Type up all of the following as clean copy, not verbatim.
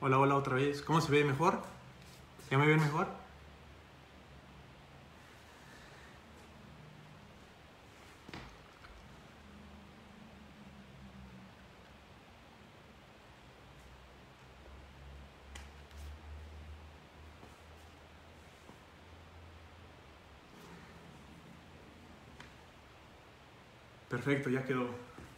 Hola, hola otra vez. ¿Cómo se ve mejor? ¿Ya me ven mejor? Perfecto, ya quedó.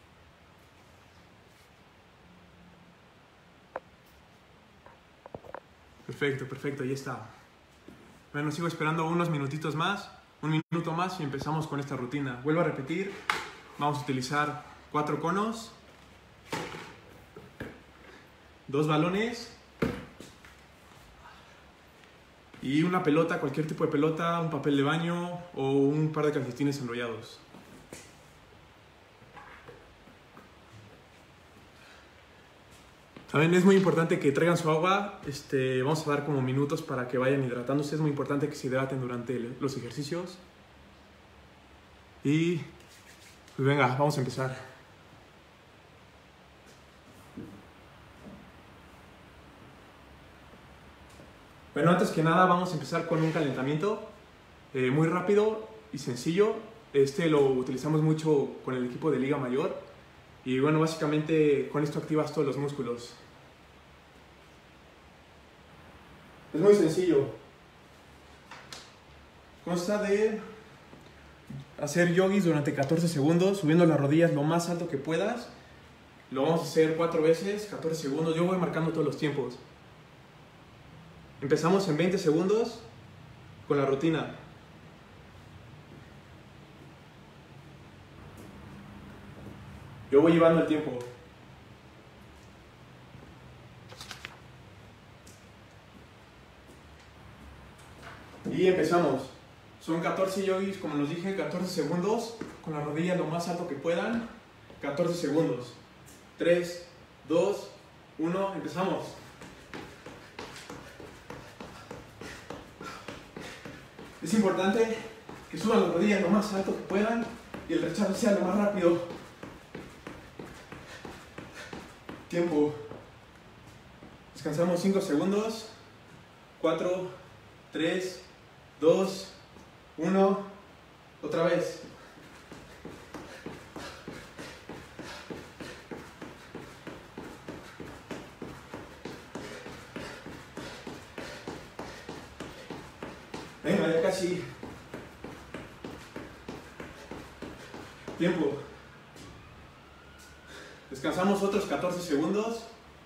Perfecto, perfecto, ahí está. Bueno, sigo esperando unos minutitos más, un minuto más y empezamos con esta rutina. Vuelvo a repetir, vamos a utilizar 4 conos, 2 balones y una pelota, cualquier tipo de pelota, un papel de baño o un par de calcetines enrollados. También es muy importante que traigan su agua, vamos a dar como minutos para que vayan hidratándose, es muy importante que se hidraten durante los ejercicios. Y pues venga, vamos a empezar. Bueno, antes que nada vamos a empezar con un calentamiento muy rápido y sencillo. Lo utilizamos mucho con el equipo de Liga Mayor. Y bueno, básicamente con esto activas todos los músculos. Es muy sencillo. Consta de hacer yogis durante 14 segundos, subiendo las rodillas lo más alto que puedas. Lo vamos a hacer 4 veces, 14 segundos. Yo voy marcando todos los tiempos. Empezamos en 20 segundos con la rutina. Yo voy llevando el tiempo. Y empezamos. Son 14 yogis, como les dije, 14 segundos. Con las rodillas lo más alto que puedan. 14 segundos. 3, 2, 1, empezamos. Es importante que suban las rodillas lo más alto que puedan y el rechazo sea lo más rápido. Tiempo. Descansamos 5 segundos. 4, 3, 2, 1. Otra vez. Venga, ya casi. Tiempo. Descansamos otros 14 segundos.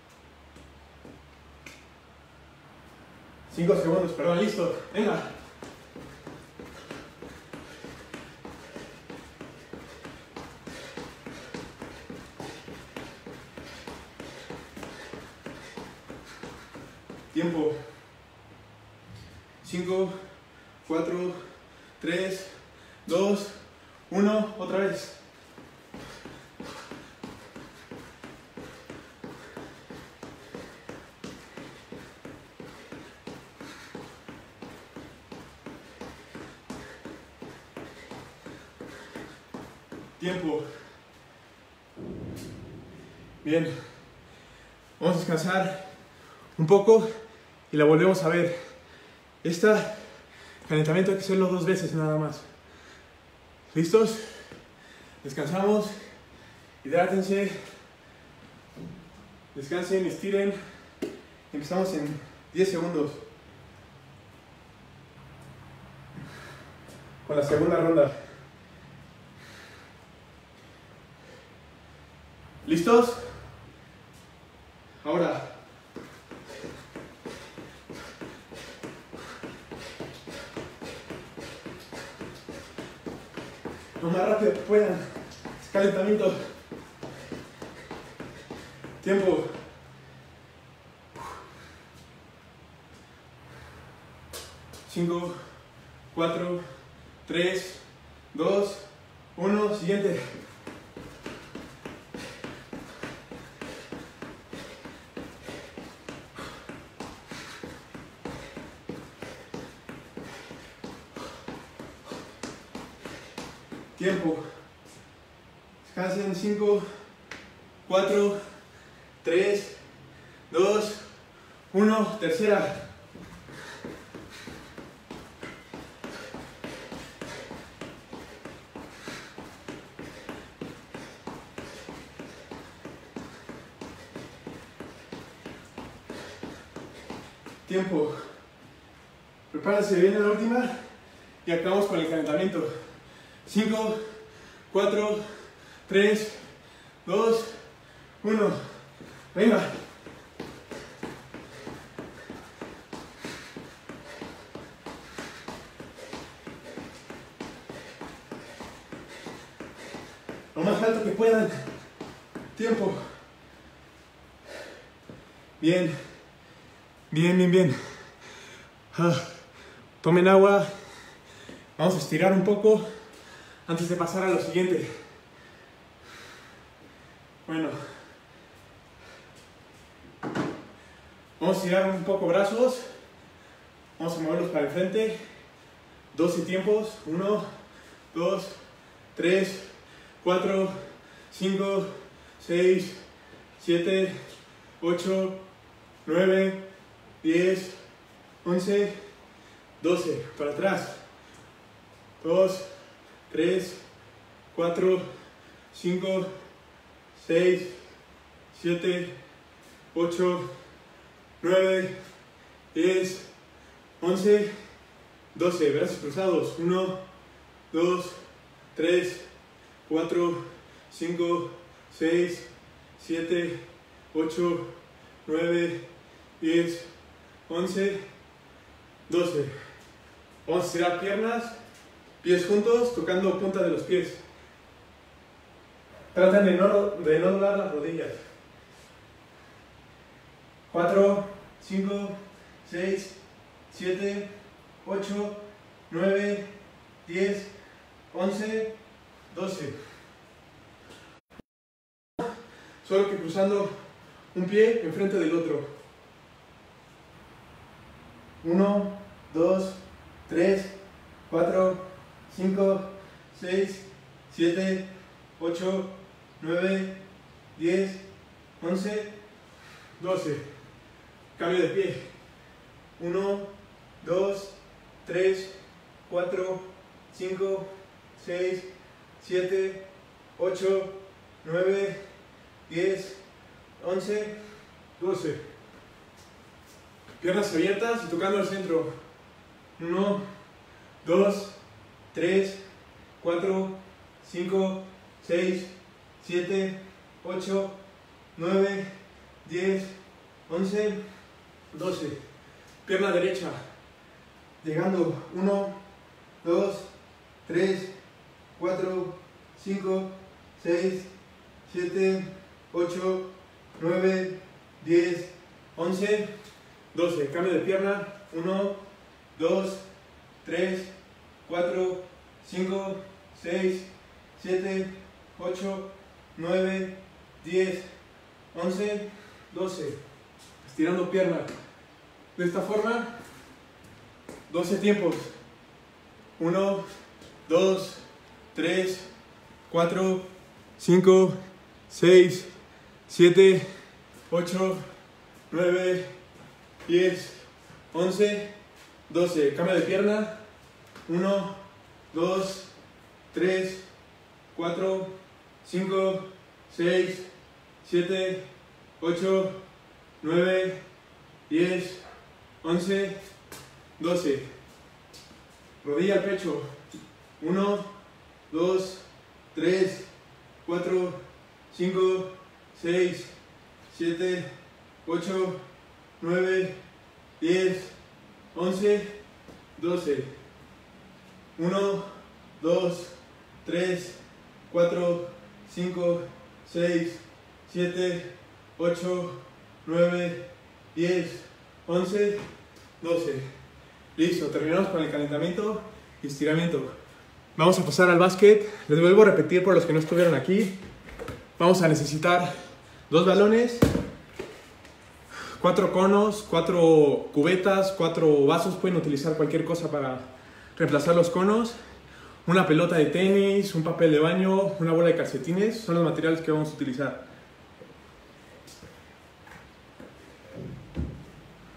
5 segundos, perdón, listo. Venga. Tiempo. 5, 4, 3, 2, 1. Otra vez. Tiempo. Bien. Vamos a descansar un poco y la volvemos a ver. Calentamiento hay que hacerlo 2 veces nada más. ¿Listos? Descansamos. Hidrátense. Descansen, estiren. Empezamos en 10 segundos. Con la segunda ronda. ¿Listos? Ahora. Lo más rápido que puedan. Es calentamiento. Tiempo. 5, 4, 3, 2, 1. Siguiente. Tiempo. Descansen. 5, 4, 3, 2, 1, tercera. Tiempo. Prepárense bien en la última y acabamos con el calentamiento. 5, 4, 3, 2, 1. Venga. Lo más alto que puedan. Tiempo. Bien. Bien, bien, bien. Tomen agua. Vamos a estirar un poco antes de pasar a lo siguiente. Bueno. Vamos a estirar un poco brazos. Vamos a moverlos para el frente. 12 tiempos. 1, 2, 3, 4, 5, 6, 7, 8, 9, 10, 11, 12. Para atrás. 2, 3, 4, 5, 6, 7, 8, 9, 10, 11, 12. Brazos cruzados. 1, 2, 3, 4, 5, 6, 7, 8, 9, 10, 11, 12. Vamos a estirar piernas, pies juntos, tocando punta de los pies. Traten de no doblar las rodillas. 4, 5, 6, 7, 8, 9, 10, 11, 12. Solo que cruzando un pie enfrente del otro. 1, 2, 3, 4, 5, 6, 7, 8, 9, 10, 11, 12. Cambio de pie. 1, 2, 3, 4, 5, 6, 7, 8, 9, 10, 11, 12. Piernas abiertas y tocando al centro. 1, 2, 3, 4, 5, 6, 7, 8, 9, 10, 11, 12. Pierna derecha. Llegando. 1, 2, 3, 4, 5, 6, 7, 8, 9, 10, 11, 12. Cambio de pierna. 1, 2, 3, 4, 5, 6, 7, 8, 9, 10, 11, 12. Estirando pierna. De esta forma, 12 tiempos. 1, 2, 3, 4, 5, 6, 7, 8, 9, 10, 11, 12. Cambio de pierna. 1, 2, 3, 4, 5, 6, 7, 8, 9, 10, 11, 12. Rodilla al pecho. 1, 2, 3, 4, 5, 6, 7, 8, 9, 10, 11, 12. 1, 2, 3, 4, 5, 6, 7, 8, 9, 10, 11, 12. Listo, terminamos con el calentamiento y estiramiento. Vamos a pasar al básquet. Les vuelvo a repetir por los que no estuvieron aquí. Vamos a necesitar 2 balones, 4 conos, 4 cubetas, 4 vasos. Pueden utilizar cualquier cosa para reemplazar los conos. Una pelota de tenis, un papel de baño, una bola de calcetines. Son los materiales que vamos a utilizar.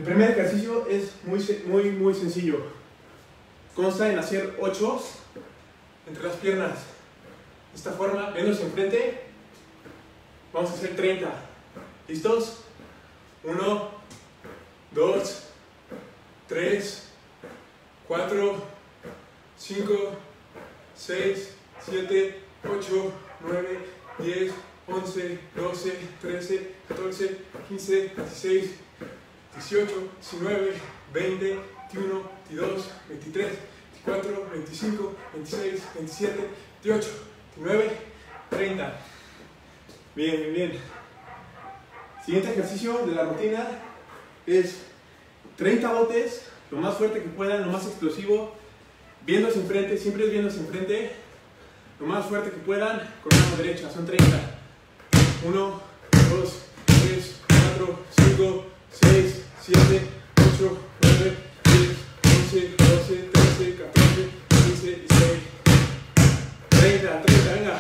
El primer ejercicio es muy sencillo. Consta en hacer 8 entre las piernas. De esta forma, viéndose enfrente, vamos a hacer 30. ¿Listos? 1, 2, 3, 4, 5, 6, 7, 8, 9, 10, 11, 12, 13, 14, 15, 16, 18, 19, 20, 21, 22, 23, 24, 25, 26, 27, 28, 29, 30. Bien, bien. Siguiente ejercicio de la rutina es 30 botes, lo más fuerte que puedan, lo más explosivo, viendo hacia enfrente, siempre es viendo hacia enfrente, lo más fuerte que puedan, con la mano derecha, son 30. 1, 2, 3, 4, 5, 6, 7, 8, 9, 10, 11, 12, 13, 14, 15, 16, 30, venga.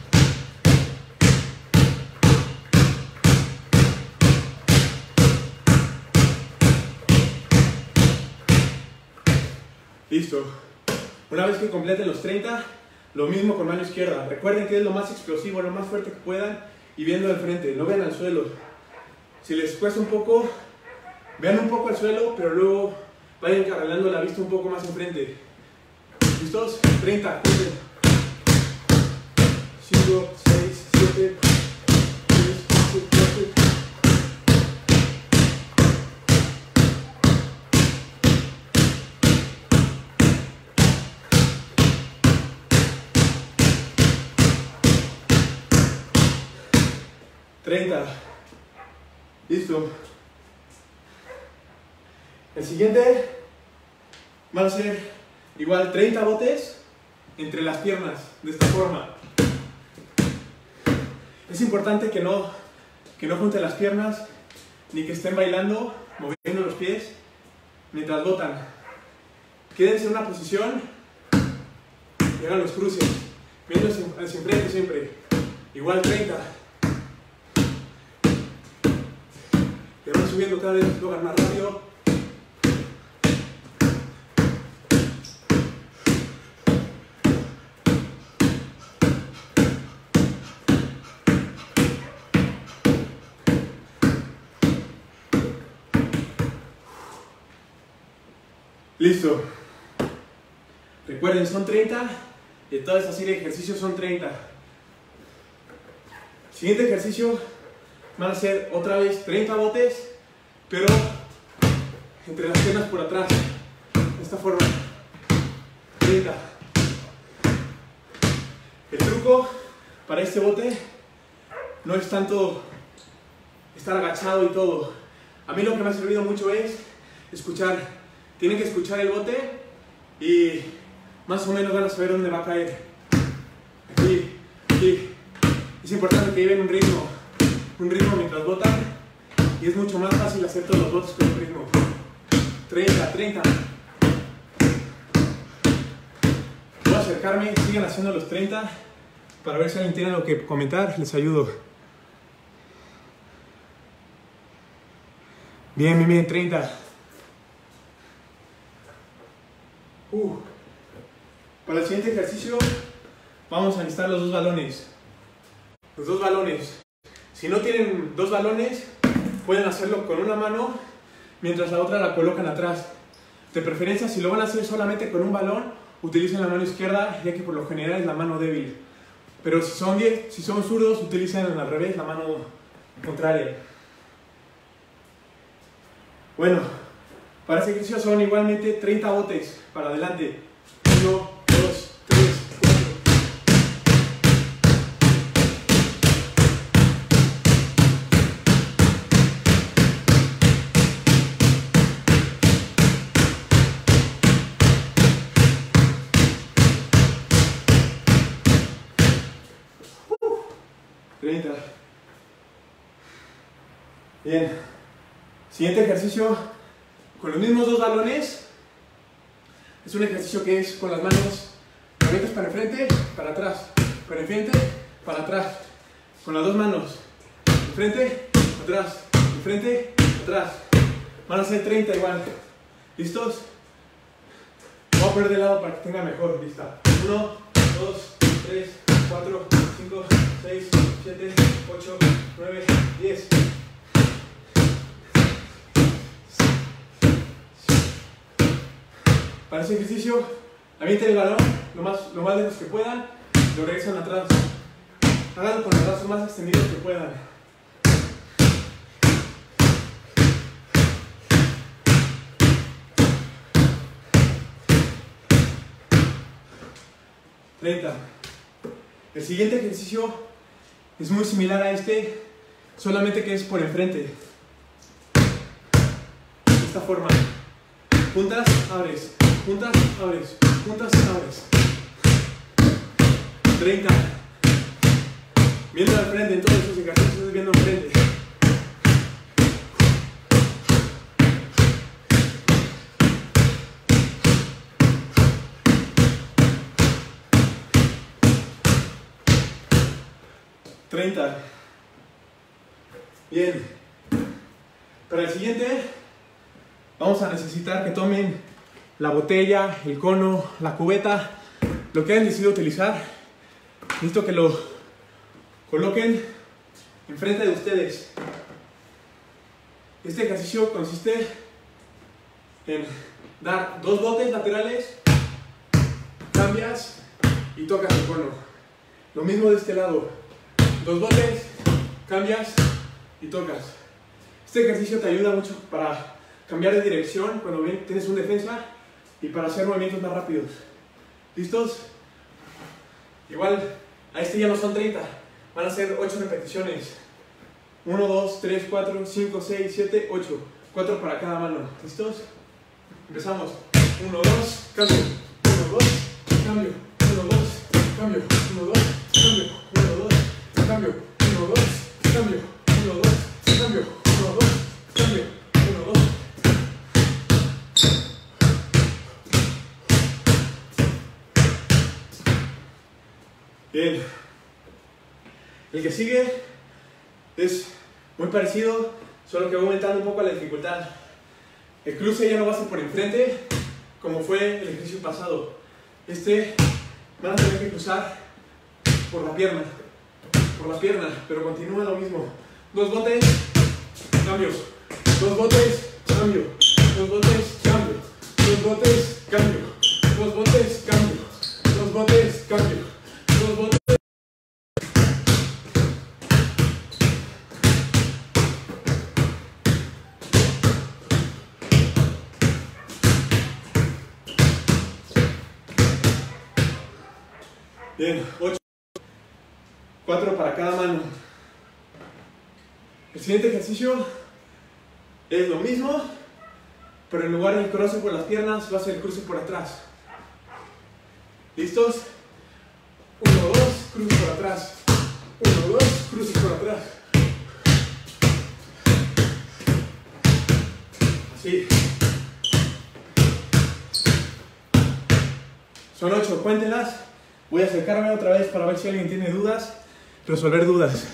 Listo. Una vez que completen los 30, lo mismo con mano izquierda. Recuerden que es lo más explosivo, lo más fuerte que puedan y viendo al frente, no vean al suelo. Si les cuesta un poco, vean un poco al suelo, pero luego vayan encarrilando la vista un poco más enfrente. ¿Listos? 30, 5, 6, 7, 10, 11, 12. Listo. El siguiente van a ser igual 30 botes entre las piernas, de esta forma. Es importante que no junten las piernas ni que estén bailando, moviendo los pies mientras botan. Quédense en una posición y hagan los cruces, viendo hacia enfrente siempre. Igual 30. Le van subiendo cada vez, lo hagan más rápido. Listo. Recuerden, son 30 y toda esta serie de ejercicios son 30. Siguiente ejercicio van a ser otra vez 30 botes, pero entre las piernas por atrás, de esta forma. 30. El truco para este bote no es tanto estar agachado y todo. A mí lo que me ha servido mucho es escuchar. Tienen que escuchar el bote y más o menos van a saber dónde va a caer. Aquí, aquí. Es importante que lleven un ritmo mientras botan y es mucho más fácil hacer todos los botes con un ritmo. 30, 30. Voy a acercarme, sigan haciendo los 30 para ver si alguien tiene algo que comentar, les ayudo. Bien, 30. Para el siguiente ejercicio vamos a necesitar los dos balones. Los dos balones. Si no tienen dos balones, pueden hacerlo con una mano mientras la otra la colocan atrás. De preferencia, si lo van a hacer solamente con un balón, utilicen la mano izquierda, ya que por lo general es la mano débil. Pero si son zurdos, utilicen al revés, la mano contraria. Bueno, para este ejercicio son igualmente 30 botes para adelante. 1, 2, 3, 4. Bien. Siguiente ejercicio con los mismos dos balones. Es un ejercicio que es con las manos, lo metes para enfrente, para atrás, para enfrente, para atrás. Con las dos manos, enfrente, atrás, enfrente, atrás. Van a ser 30 igual. ¿Listos? Voy a poner de lado para que tenga mejor vista. 1, 2, 3, 4, 5, 6, 7, 8, 9, 10. Para ese ejercicio, avienten el balón lo más lejos que puedan, lo regresan atrás. Háganlo con los brazos más extendidos que puedan. El siguiente ejercicio es muy similar a este, solamente que es por enfrente. De esta forma. Juntas, abres. Juntas, abres. Juntas, abres. 30. Viendo al frente, en todos esos ejercicios viendo al frente. Bien. Para el siguiente vamos a necesitar que tomen la botella, el cono, la cubeta, lo que hayan decidido utilizar. Necesito que lo coloquen enfrente de ustedes. Este ejercicio consiste en dar 2 botes laterales, cambias y tocas el cono. Lo mismo de este lado. 2 botes, cambias y tocas. Este ejercicio te ayuda mucho para cambiar de dirección cuando tienes un defensa y para hacer movimientos más rápidos. ¿Listos? Igual, a este ya no son 30, van a ser 8 repeticiones. 1, 2, 3, 4, 5, 6, 7, 8. 4 para cada mano. ¿Listos? Empezamos. 1, 2, cambio. 1, 2, cambio. 1, 2, cambio. 1, 2, cambio. 1, 2, cambio. 1, 2, cambio. 1, 2, cambio. 1, 2, cambio. 1, 2. Bien. El que sigue es muy parecido, solo que voy aumentando un poco la dificultad. El cruce ya no va a ser por enfrente, como fue el ejercicio pasado. Van a tener que cruzar por la pierna, pero continúa lo mismo. 2 botes, cambios. 2 botes, cambio. 2 botes, cambio. 2 botes, cambio. 2 botes, cambio. 2 botes, cambio. 2 botes. Bien, 8. 4 para cada mano. El siguiente ejercicio es lo mismo, pero en lugar del cruce por las piernas va a ser el cruce por atrás. ¿Listos? 1, 2, cruce por atrás. 1, 2, cruce por atrás. Así. Son 8, cuéntenlas. Voy a acercarme otra vez para ver si alguien tiene dudas, resolver dudas.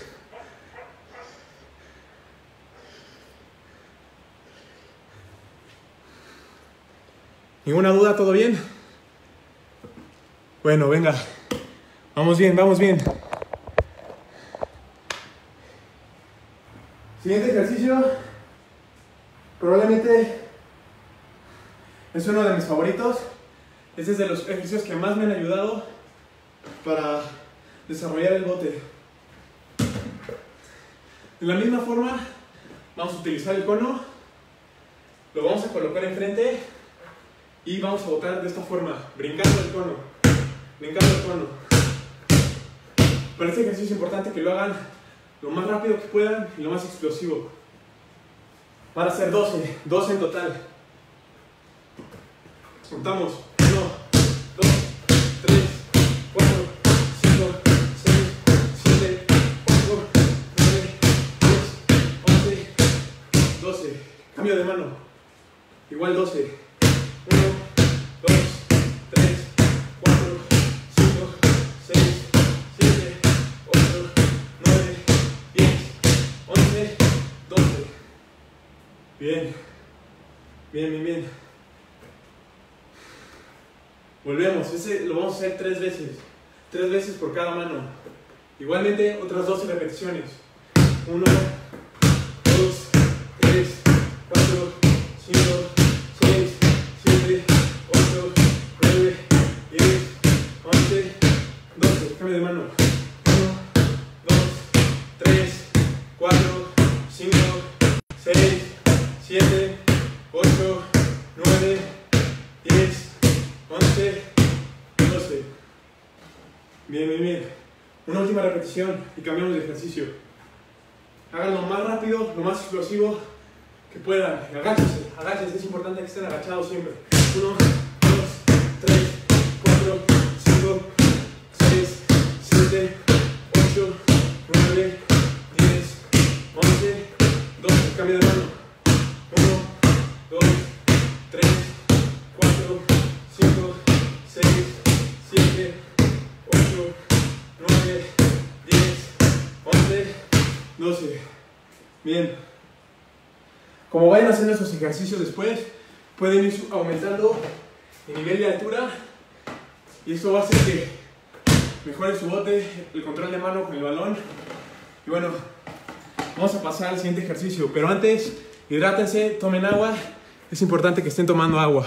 ¿Ninguna duda? ¿Todo bien? Bueno, venga. Vamos bien, vamos bien. Siguiente ejercicio. Probablemente es uno de mis favoritos. Este es de los ejercicios que más me han ayudado para desarrollar el bote. De la misma forma, vamos a utilizar el cono, lo vamos a colocar enfrente y vamos a botar de esta forma, brincando el cono, brincando el cono. Para este ejercicio es importante que lo hagan lo más rápido que puedan y lo más explosivo. Van a ser 12 en total. Contamos. 1, 2, 3, 4, 5, 6, 7, 8, 9, 10, 11, 12. Cambio de mano. Igual 12. 1, 2, 3, 4, 5, 6, 7, 8, 9, 10, 11, 12. Bien. Bien, bien, bien. Volvemos. Ese lo vamos a hacer 3 veces. 3 veces por cada mano. Igualmente, otras 12 repeticiones. 1, 2, 3, 4, 5, 6, 7, 8, 9, 10, 11, 12. Cambio de mano. 1, 2, 3, 4, 5, 6, 7, 8, 9, 10, 11, 12. Bien, bien, bien. Una última repetición y cambiamos de ejercicio. Háganlo más rápido, lo más explosivo que puedan. Agáchense, agáchense. Es importante que estén agachados siempre. 1, 2, 3, 4, 5, 6, 7, 8, 9, 10, 11, 12. Cambio de mano. 1, 2, 3, 4, 5, 6, 7, 8, 9, 10, 11, 12. Bien. Como vayan haciendo esos ejercicios después, pueden ir aumentando el nivel de altura y esto va a hacer que mejore su bote, el control de mano con el balón. Y bueno, vamos a pasar al siguiente ejercicio, pero antes, hidrátense, tomen agua. Es importante que estén tomando agua.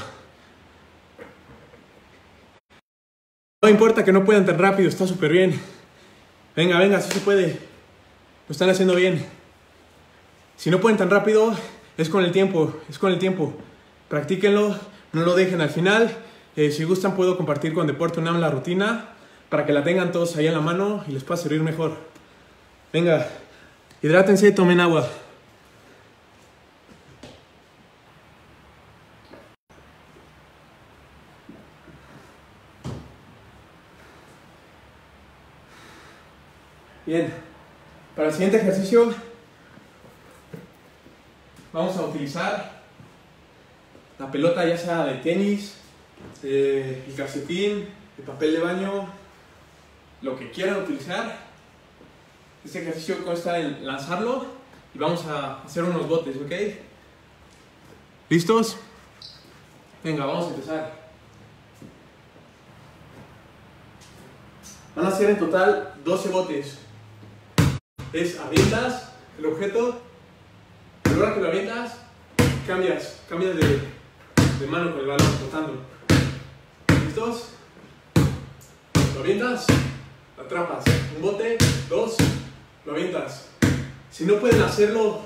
No importa que no puedan tan rápido, está súper bien. Venga, venga, sí se puede. Lo están haciendo bien. Si no pueden tan rápido, es con el tiempo, es con el tiempo. Practíquenlo, no lo dejen al final. Si gustan, puedo compartir con Deporte UNAM la rutina para que la tengan todos ahí en la mano y les pueda servir mejor. Venga, hidrátense, tomen agua. Bien, para el siguiente ejercicio vamos a utilizar la pelota, ya sea de tenis, el calcetín, el papel de baño, lo que quieran utilizar. Este ejercicio consta en lanzarlo y vamos a hacer unos botes, ¿ok? ¿Listos? Venga, vamos a empezar. Van a ser en total 12 botes. Avientas el objeto, a la hora que lo avientas, cambias de mano con el balón, botando. ¿Listos? Lo avientas, lo atrapas. Un bote, 2, lo avientas. Si no pueden hacerlo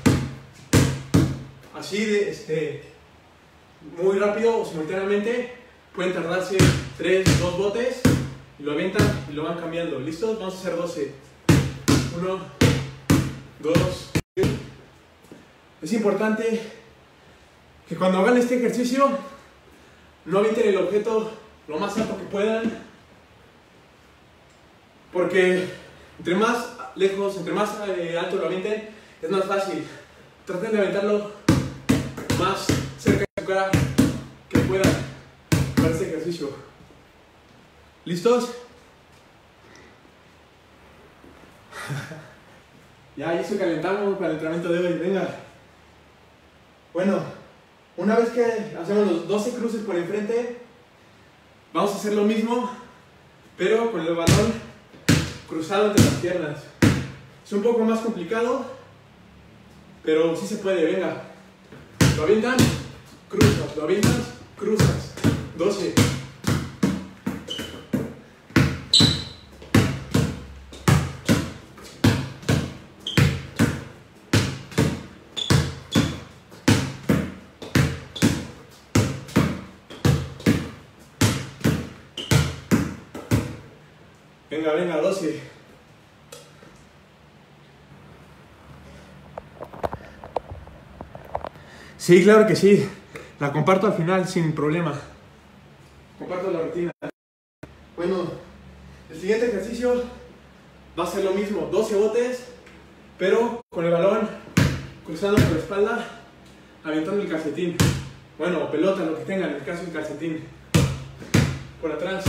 así muy rápido o simultáneamente, pueden tardarse 3, 2 botes y lo avientan y lo van cambiando. ¿Listos? Vamos a hacer 12. 1, 2. Es importante que cuando hagan este ejercicio no avienten el objeto lo más alto que puedan, porque entre más lejos, entre más alto lo avienten, es más fácil. Traten de aventarlo más cerca de su cara que puedan para este ejercicio. ¿Listos? Ya eso calentamos para el entrenamiento de hoy. Venga. Bueno, una vez que hacemos los 12 cruces por enfrente, vamos a hacer lo mismo, pero con el balón cruzado entre las piernas. Es un poco más complicado, pero sí se puede. Venga. Lo avientan, cruzas, lo avientas, cruzas. 12. Venga, venga, 12. Sí, claro que sí. La comparto al final sin problema. Comparto la rutina. Bueno, el siguiente ejercicio va a ser lo mismo. 12 botes, pero con el balón cruzando por la espalda, aventando el calcetín. Bueno, o pelota, lo que tengan, en el caso del calcetín. Por atrás.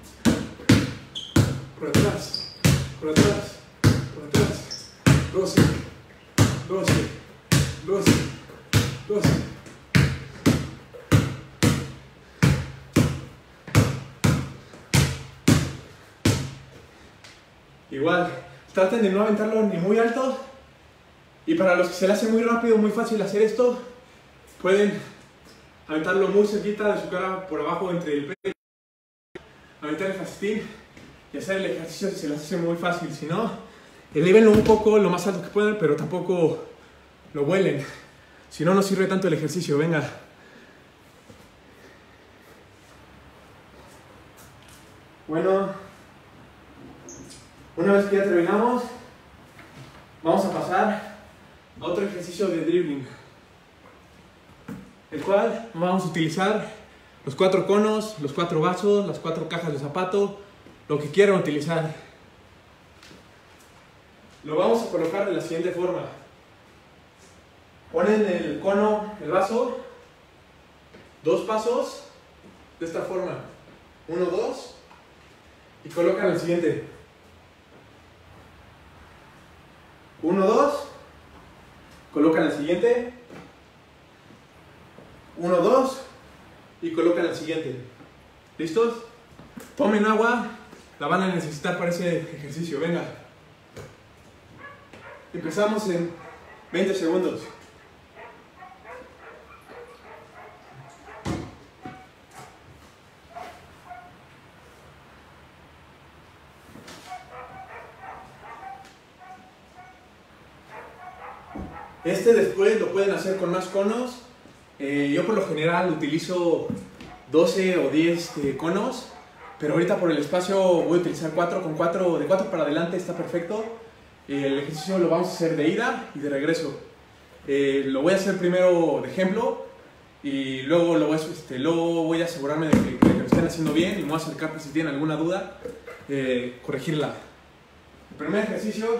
Por atrás, por atrás, por atrás. 12, 12, 12, 12. Igual, traten de no aventarlo ni muy alto. Y para los que se les hace muy rápido, muy fácil hacer esto, pueden aventarlo muy cerquita de su cara, por abajo entre el pecho, aventar el calcetín y hacer el ejercicio si se les hace muy fácil. Si no, elévenlo un poco lo más alto que puedan, pero tampoco lo vuelen. Si no, no sirve tanto el ejercicio. Venga. Bueno, una vez que ya terminamos, vamos a pasar a otro ejercicio de dribbling, el cual vamos a utilizar los 4 conos, los 4 vasos, las 4 cajas de zapato, lo que quieran utilizar. Lo vamos a colocar de la siguiente forma. Ponen el cono, el vaso, 2 pasos, de esta forma, 1, 2, y colocan el siguiente. 1, 2, colocan el siguiente. 1, 2, y colocan el siguiente. ¿Listos? Tomen agua, la van a necesitar para ese ejercicio. Venga. Empezamos en 20 segundos. Después lo pueden hacer con más conos. Yo por lo general utilizo 12 o 10 conos, pero ahorita por el espacio voy a utilizar 4. Con 4, de 4 para adelante está perfecto. El ejercicio lo vamos a hacer de ida y de regreso. Lo voy a hacer primero de ejemplo y luego luego voy a asegurarme de que lo estén haciendo bien y me voy a acercar por si tienen alguna duda, corregirla. El primer ejercicio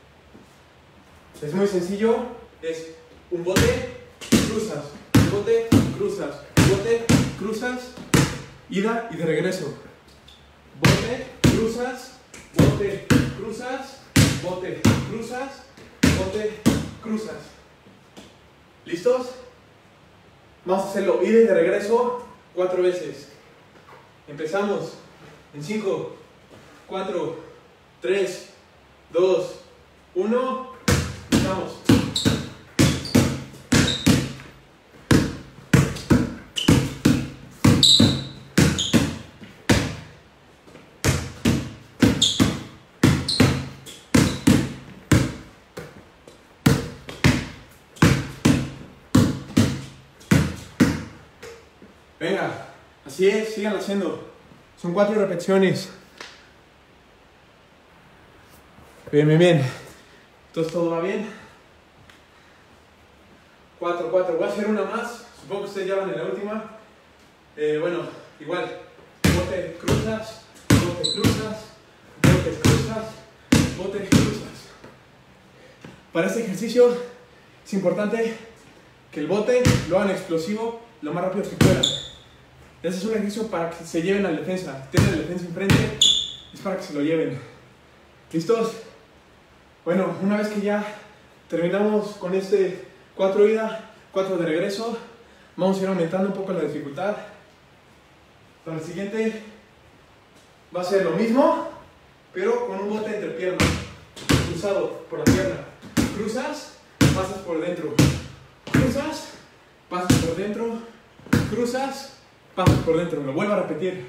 es muy sencillo. Es un bote, cruzas, un bote, cruzas, un bote, cruzas, ida y de regreso. Bote, cruzas, bote, cruzas, bote, cruzas, bote, cruzas. ¿Listos? Vamos a hacerlo ida y de regreso 4 veces. Empezamos en 5, 4, 3, 2, 1. Empezamos. Venga, así es, sigan haciendo. Son 4 repeticiones. Bien, bien, bien. Entonces, ¿todo va bien? 4, 4. Voy a hacer una más. Supongo que ustedes ya van en la última. Bueno, igual. Bote, cruzas, bote, cruzas, bote, cruzas, bote, cruzas. Para este ejercicio es importante que el bote lo hagan explosivo lo más rápido que puedan. Ese es un ejercicio para que se lleven al defensa. Tienen el defensa enfrente, es para que se lo lleven. ¿Listos? Bueno, una vez que ya terminamos con 4 ida, 4 de regreso, vamos a ir aumentando un poco la dificultad. Para el siguiente va a ser lo mismo, pero con un bote entre piernas, cruzado por la pierna. Cruzas, pasas por dentro. Cruzas, pasas por dentro. Cruzas, pasas por dentro. Lo vuelvo a repetir.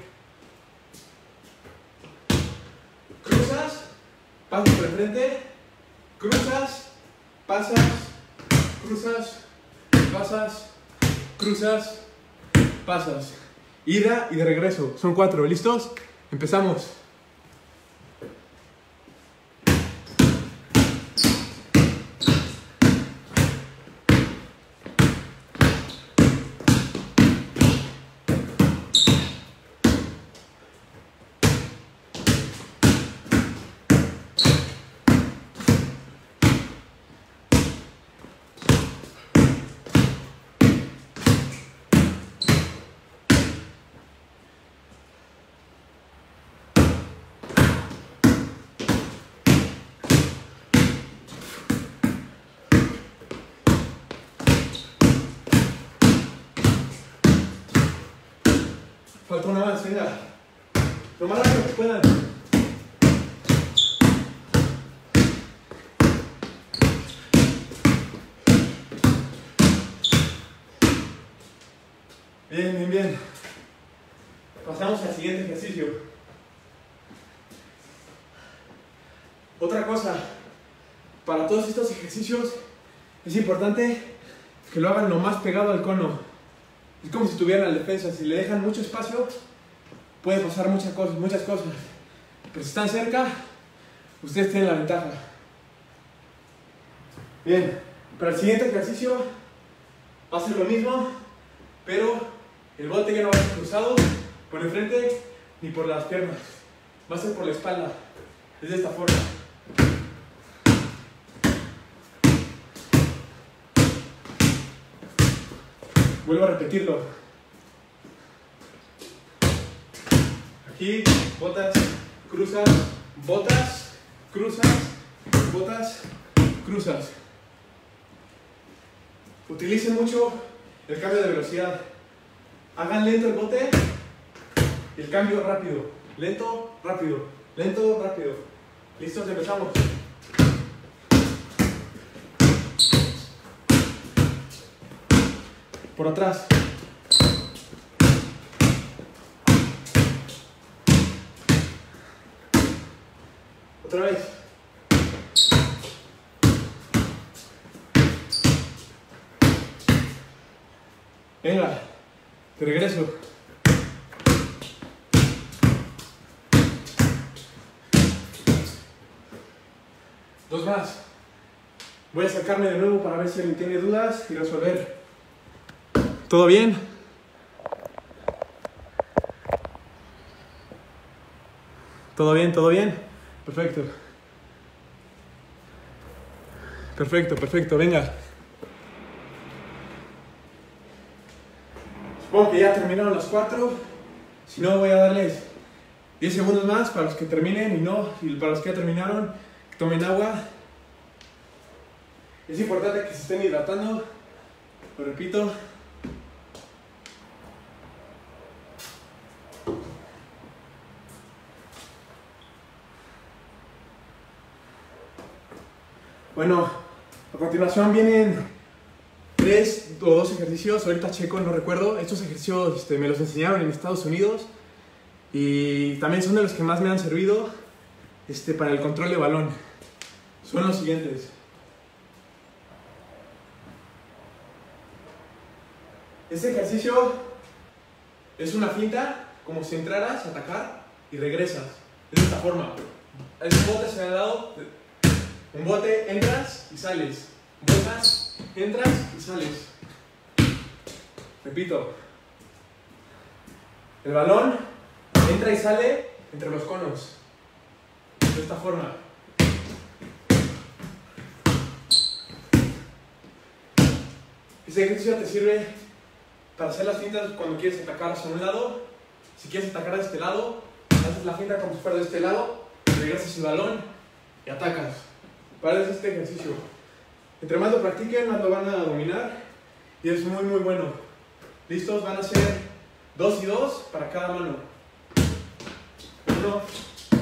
Cruzas, pasas por el frente. Cruzas, pasas, cruzas, pasas, cruzas, pasas. Ida y de regreso. Son 4. ¿Listos? Empezamos. Falta una más, venga. Lo más rápido que puedan. Bien, bien, bien. Pasamos al siguiente ejercicio. Otra cosa, para todos estos ejercicios es importante que lo hagan lo más pegado al cono. Es como si tuvieran la defensa. Si le dejan mucho espacio, puede pasar muchas cosas. Pero si están cerca, ustedes tienen la ventaja. Bien, para el siguiente ejercicio va a ser lo mismo, pero el bote ya no va a ser cruzado por el frente ni por las piernas. Va a ser por la espalda. Es de esta forma. Vuelvo a repetirlo. Aquí, botas, cruzas, botas, cruzas, botas, cruzas. Utilicen mucho el cambio de velocidad. Hagan lento el bote y el cambio rápido. Lento, rápido. Lento, rápido. ¿Listos? Empezamos. Por atrás. Otra vez. Venga, te regreso. Dos más. Voy a sacarme de nuevo para ver si alguien tiene dudas y resolver. ¿Todo bien? ¿Todo bien? ¿Todo bien? Perfecto. Perfecto, perfecto. Venga. Supongo que ya terminaron las 4. Si no, voy a darles 10 segundos más para los que terminen y para los que ya terminaron, que tomen agua. Es importante que se estén hidratando. Lo repito. Bueno, a continuación vienen 3 o 2 ejercicios, ahorita checo, no recuerdo. Estos ejercicios me los enseñaron en Estados Unidos y también son de los que más me han servido para el control de balón. Son los siguientes. Este ejercicio es una finta, como si entraras a atacar y regresas. De esta forma. Es un bote hacia el lado. Un bote, entras y sales. Botas, entras y sales. Repito. El balón entra y sale entre los conos. De esta forma. Este ejercicio te sirve para hacer las fintas cuando quieres atacar hacia un lado. Si quieres atacar de este lado, haces la finta como si fuera de este lado, regresas el balón y atacas. Para eso este ejercicio. Entre más lo practiquen, más lo van a dominar y es muy muy bueno. ¿Listos? Van a ser 2 y 2 para cada mano. 1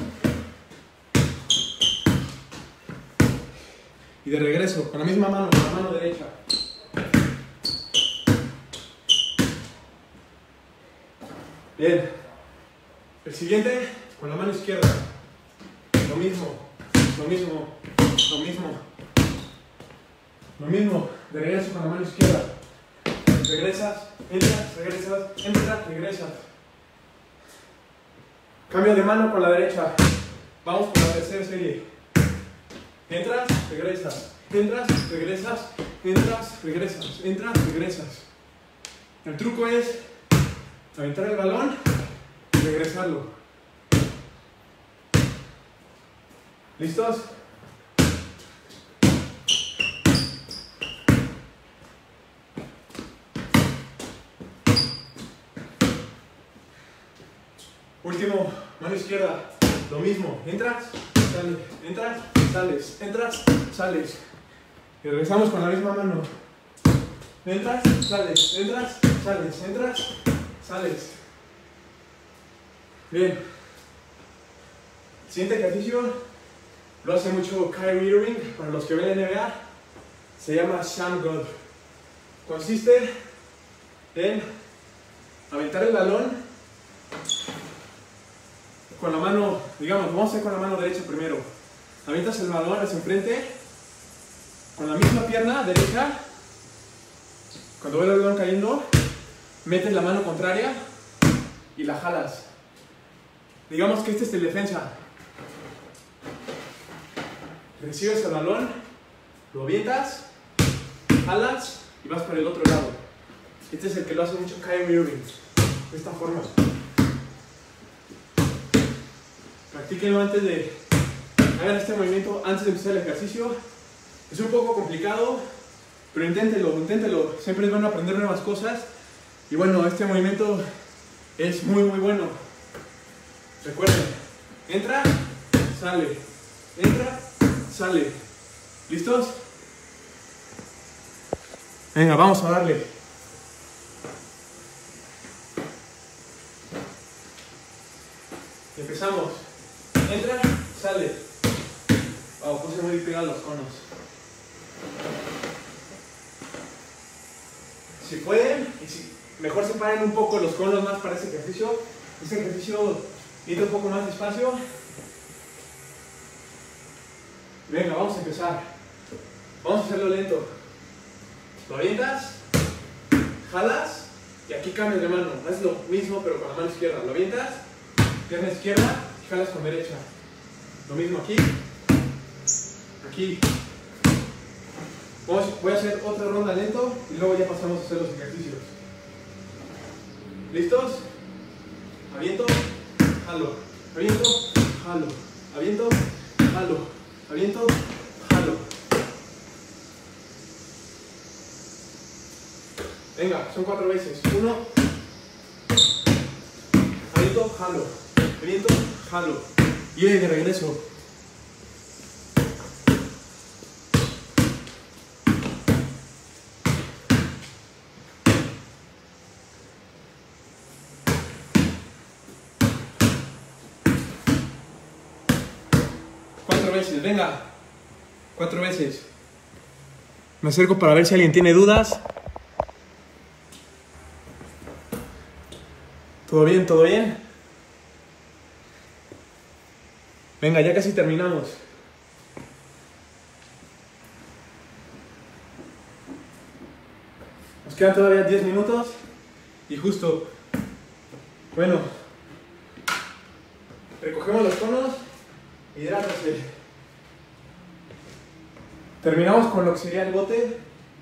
y de regreso, con la misma mano, con la mano derecha. Bien. El siguiente, con la mano izquierda. Lo mismo, lo mismo, lo mismo. Lo mismo, de regreso con la mano izquierda. Regresas, entras, regresas, entras, regresas. Cambio de mano con la derecha. Vamos por la tercera serie. Entras, regresas. Entras, regresas. Entras, regresas. Entras, regresas. El truco es aventar el balón y regresarlo. ¿Listos? Último, mano izquierda, lo mismo, entras, sales, entras, sales, entras, sales. Y regresamos con la misma mano. Entras, sales, entras, sales, entras, sales. Bien. Siguiente ejercicio lo hace mucho Kyrie Irving, para los que ven la NBA, se llama Sham God. Consiste en aventar el balón con la mano, digamos, vamos a hacer con la mano derecha primero. Avientas el balón hacia enfrente, con la misma pierna derecha. Cuando ves el balón cayendo, metes la mano contraria y la jalas. Digamos que este es el defensa. Recibes el balón, lo avientas, jalas y vas para el otro lado. Este es el que lo hace mucho Kyrie Irving, de esta forma. Practíquenlo antes de... Hagan este movimiento antes de empezar el ejercicio. Es un poco complicado, pero inténtenlo, inténtenlo. Siempre es bueno aprender nuevas cosas. Y bueno, este movimiento es muy bueno. Recuerden, entra, sale, entra, sale. ¿Listos? Venga, vamos a darle. Empezamos. Entra, sale. Wow, puse muy pegados los conos. Si pueden, mejor separen un poco los conos más para este ejercicio. Este ejercicio necesita un poco más de espacio. Venga, vamos a empezar. Vamos a hacerlo lento. Lo avientas, jalas y aquí cambias de mano. Haces lo mismo pero con la mano izquierda. Lo avientas, pierna izquierda y jalas con derecha. Lo mismo aquí. Aquí. Voy a hacer otra ronda lento y luego ya pasamos a hacer los ejercicios. ¿Listos? Aviento, jalo. Aviento, jalo. Aviento, jalo. Aviento, jalo. Venga, son 4 veces. 1. Aviento, jalo. Aviento, jalo. Y de regreso. Venga, 4 veces. Me acerco para ver si alguien tiene dudas. ¿Todo bien? ¿Todo bien? Venga, ya casi terminamos. Nos quedan todavía 10 minutos. Y justo. Bueno. Recogemos los conos. Hidrátate. Terminamos con lo que sería el bote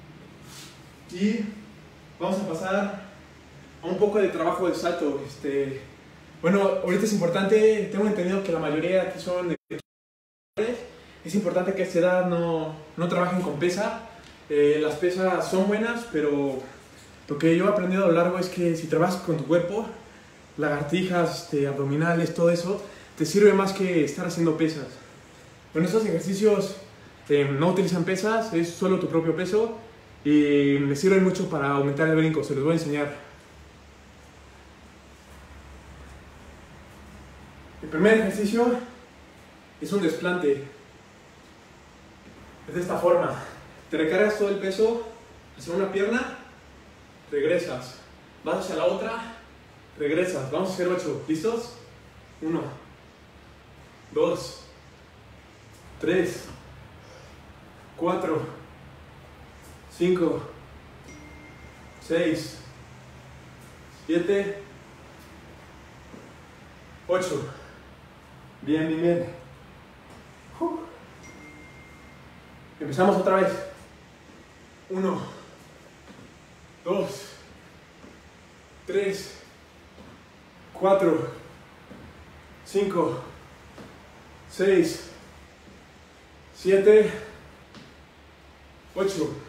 y vamos a pasar a un poco de trabajo de salto. Bueno, ahorita es importante, tengo entendido que la mayoría aquí son de... Es importante que a esta edad no trabajen con pesa. Las pesas son buenas, pero lo que yo he aprendido a lo largo es que si trabajas con tu cuerpo, lagartijas, abdominales, todo eso, te sirve más que estar haciendo pesas. Bueno, estos ejercicios no utilizan pesas, es solo tu propio peso y me sirven mucho para aumentar el brinco, se los voy a enseñar. El primer ejercicio es un desplante. Es de esta forma. Te recargas todo el peso hacia una pierna, regresas. Vas hacia la otra, regresas. Vamos a hacer 8. ¿Listos? 1, 2, 3, 4, 5, 6, 7, 8. Bien, bien, bien. Empezamos otra vez. 1, 2, 3, 4, 5, 6, 7, 8.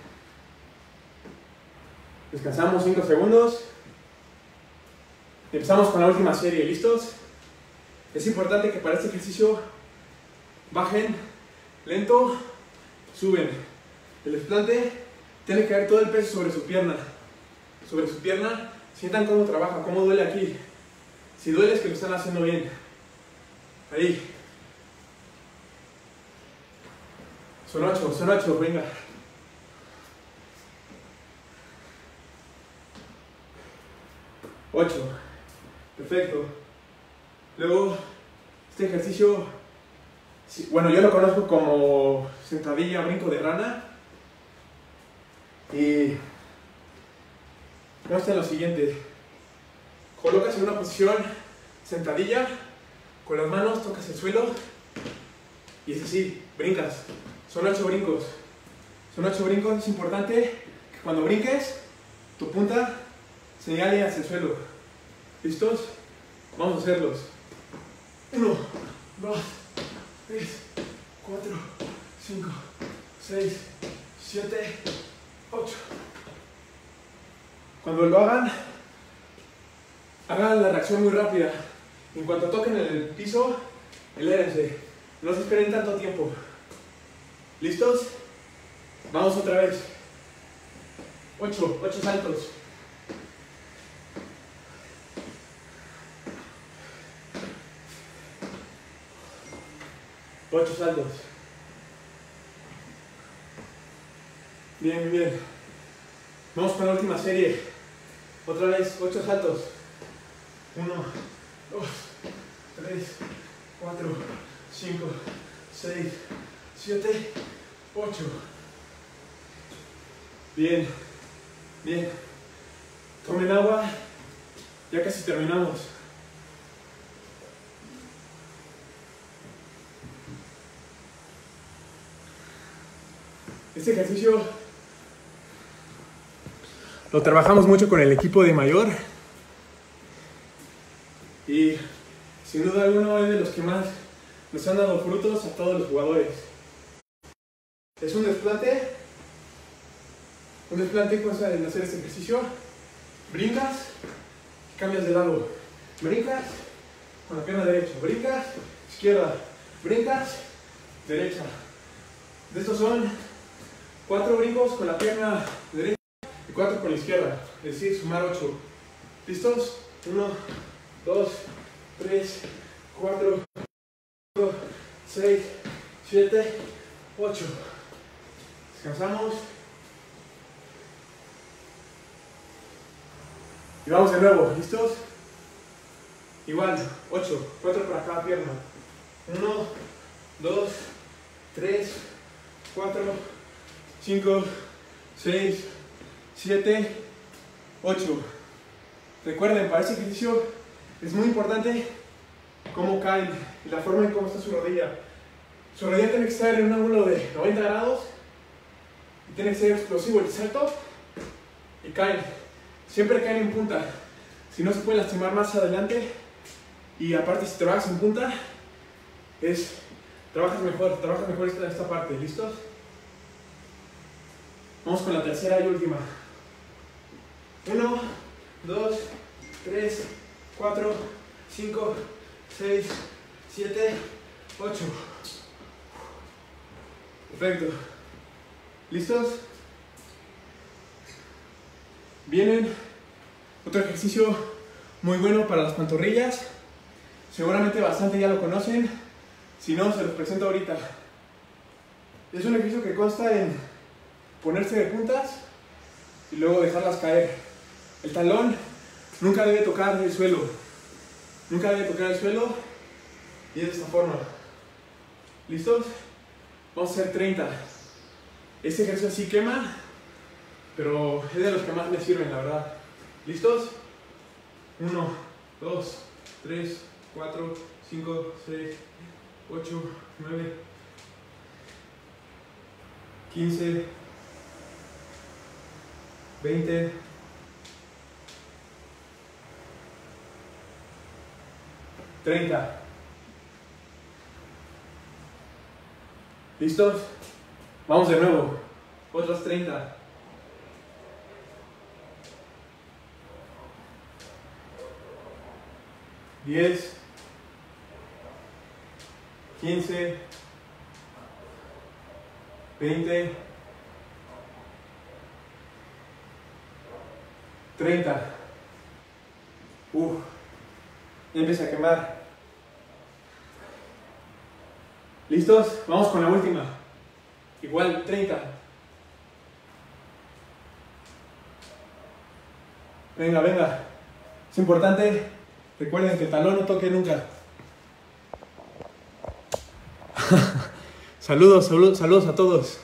Descansamos 5 segundos. Empezamos con la última serie. ¿Listos? Es importante que para este ejercicio bajen lento, suben. El desplante tiene que caer todo el peso sobre su pierna. Sobre su pierna. Sientan cómo trabaja, cómo duele aquí. Si duele es que lo están haciendo bien. Ahí. Son 8, venga. 8. Perfecto. Luego, este ejercicio, bueno, yo lo conozco como sentadilla, brinco de rana. Y consta en lo siguiente. Colocas en una posición sentadilla, con las manos tocas el suelo y es así, brincas. Son 8 brincos. Son 8 brincos, es importante que cuando brinques, tu punta señale hacia el suelo. ¿Listos? Vamos a hacerlos. 1, 2, 3, 4, 5, 6, 7, 8. Cuando lo hagan la reacción muy rápida. En cuanto toquen el piso, elérense. No se esperen tanto tiempo. ¿Listos? Vamos otra vez. 8 saltos. 8 saltos. Bien, bien. Vamos con la última serie. Otra vez, 8 saltos. 1, 2, 3, 4, 5, 6, 7, 8. Bien, bien. Tomen agua. Ya casi terminamos. Este ejercicio lo trabajamos mucho con el equipo de mayor y sin duda alguna es de los que más nos han dado frutos a todos los jugadores. Es un desplante consta en hacer este ejercicio. Brincas, cambias de lado, brincas con la pierna derecha, brincas, izquierda, brincas, derecha. De estos son 4 brincos con la pierna derecha y 4 con la izquierda, es decir, sumar 8. ¿Listos? 1, 2, 3, 4, 5, 6, 7, 8. Descansamos. Y vamos de nuevo, ¿listos? Igual, 8, 4 para cada pierna. 1, 2, 3, 4, 5, 6, 7, 8. Recuerden, para este ejercicio es muy importante cómo caen y la forma en cómo está su rodilla. Su rodilla tiene que estar en un ángulo de 90 grados y tiene que ser explosivo el salto y caen. Siempre caen en punta. Si no, se puede lastimar más adelante. Y aparte, si trabajas en punta, trabajas mejor esta parte. ¿Listos? Vamos con la tercera y última. 1, 2, 3, 4, 5, 6, 7, 8. Perfecto. ¿Listos? Vienen otro ejercicio muy bueno para las pantorrillas. Seguramente bastante ya lo conocen. Si no, se los presento ahorita. Es un ejercicio que consta en ponerse de puntas y luego dejarlas caer. El talón nunca debe tocar el suelo. Nunca debe tocar el suelo. Y es de esta forma. ¿Listos? Vamos a hacer 30. Este ejercicio sí quema, pero es de los que más me sirven, la verdad. ¿Listos? 1, 2, 3, 4, 5, 6, 8, 9, 15, 20, 30. ¿Listos? Vamos de nuevo. Otros 30. $10, 15, 20, 30. Ya empieza a quemar. ¿Listos? Vamos con la última. Igual, 30. Venga, venga. Es importante, recuerden que el talón no toque nunca. Saludos a todos.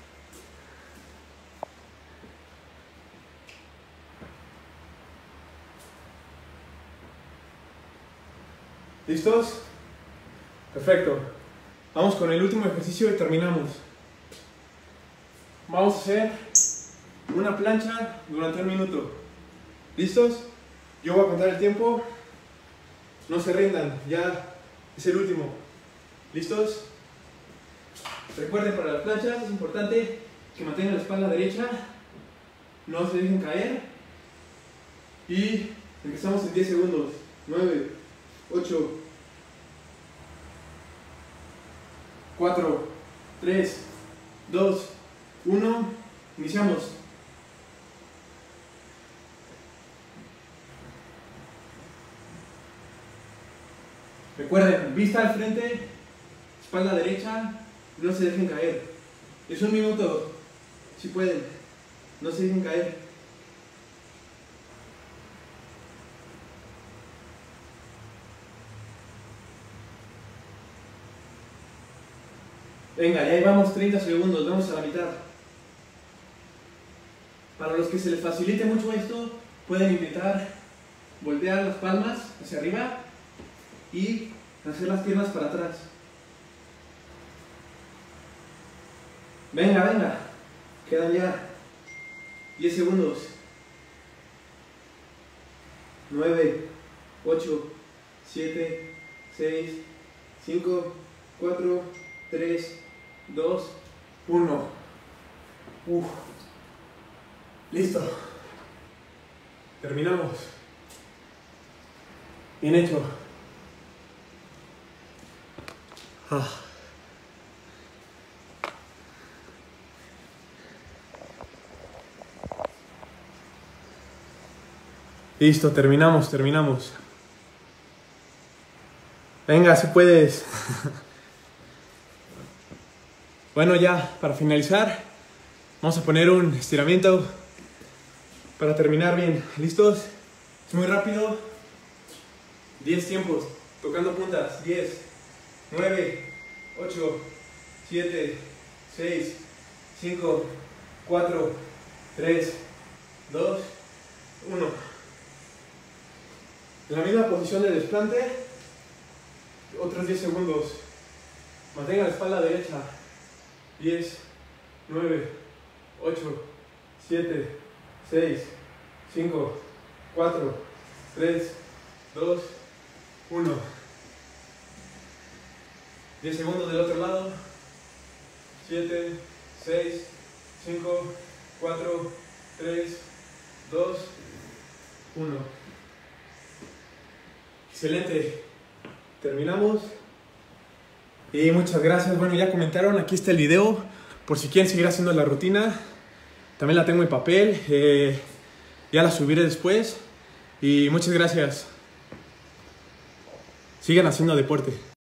¿Listos? Perfecto. Vamos con el último ejercicio y terminamos. Vamos a hacer una plancha durante 1 minuto. ¿Listos? Yo voy a contar el tiempo. No se rindan, ya es el último. ¿Listos? Recuerden, para las planchas es importante que mantengan la espalda derecha, no se dejen caer. Y empezamos en 10 segundos. 9, 8, 4, 3, 2, 1. Iniciamos. Recuerden, vista al frente, espalda derecha, no se dejen caer. Es 1 minuto, si pueden, no se dejen caer. Venga, ya llevamos 30 segundos, vamos a la mitad. Para los que se les facilite mucho esto, pueden intentar voltear las palmas hacia arriba y hacer las piernas para atrás. Venga, venga, quedan ya 10 segundos. 9, 8, 7, 6, 5, 4, 3, 2, 1. Listo. Terminamos. Bien hecho. Listo, terminamos. Venga, si puedes. Bueno, ya para finalizar, vamos a poner un estiramiento para terminar bien. ¿Listos? Es muy rápido. 10 tiempos, tocando puntas. 10, 9, 8, 7, 6, 5, 4, 3, 2, 1. En la misma posición de desplante, otros 10 segundos. Mantenga la espalda derecha. 10, 9, 8, 7, 6, 5, 4, 3, 2, 1. 10 segundos del otro lado. 7, 6, 5, 4, 3, 2, 1. Excelente. Terminamos. Y muchas gracias. Bueno, ya comentaron, aquí está el video por si quieren seguir haciendo la rutina. También la tengo en papel, ya la subiré después. Y muchas gracias. Sigan haciendo deporte.